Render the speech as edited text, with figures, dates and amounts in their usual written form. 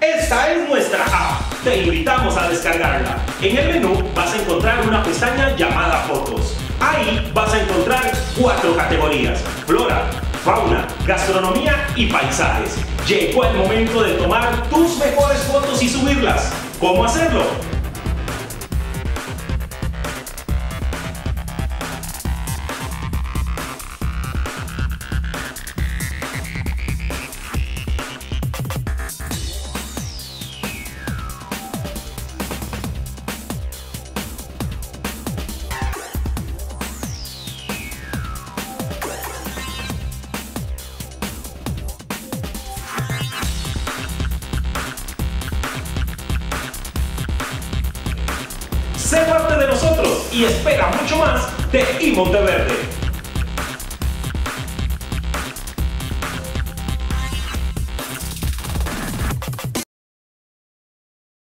Esta es nuestra app. Te invitamos a descargarla. En el menú vas a encontrar una pestaña llamada Fotos. Ahí vas a encontrar 4 categorías: flora, fauna, gastronomía y paisajes. Llegó el momento de tomar tus mejores fotos y subirlas. ¿Cómo hacerlo? Sé parte de nosotros y espera mucho más de eMonteverde.